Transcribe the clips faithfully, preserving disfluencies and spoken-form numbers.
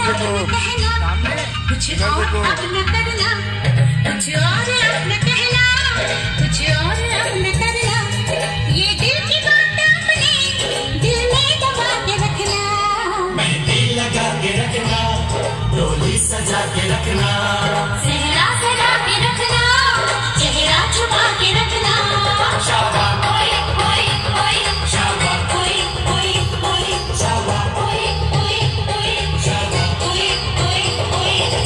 देखो सामने कुछ और अपना करना, कुछ और अपना कहना, कुछ और अपना करना, ये दिल की बात अपने दिल में दबा के रखना, मेहंदी लगा के रखना, डोली सजा के रखना, सेहरा सजा के रखना, चेहरा छुपा के रखना, शाबाश ओए ओए ओए, शाबाश ओए ओए ओए, शाबाश ओए ओए ओए, शाबाश ओए ओए ओए।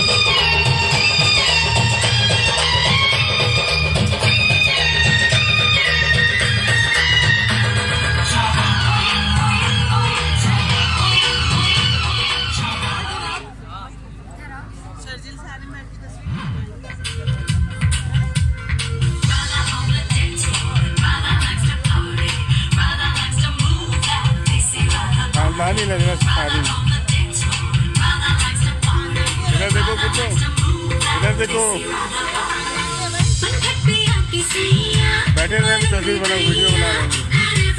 खानदानी लग रहा सारी। इधर देखो कुछ, इधर देखो बैठे रहे, तस्वीर बना, वीडियो बना रहे हैं।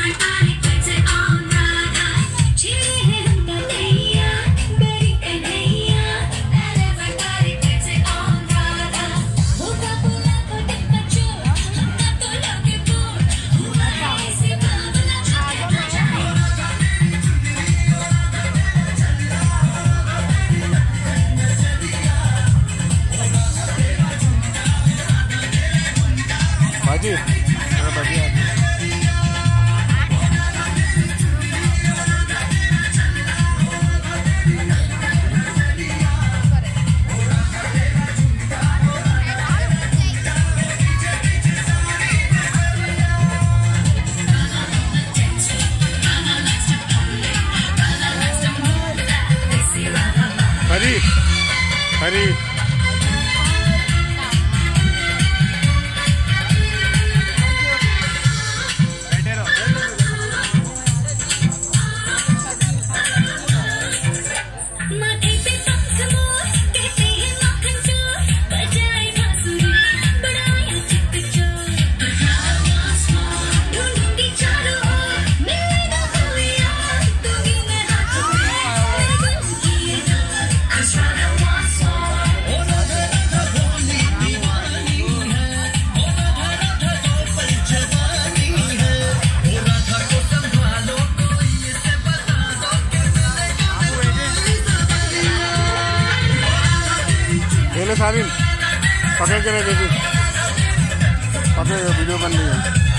बाजी बाजी हरी हरी सारी पकड़ के रखे, पकड़ वीडियो बन रही है।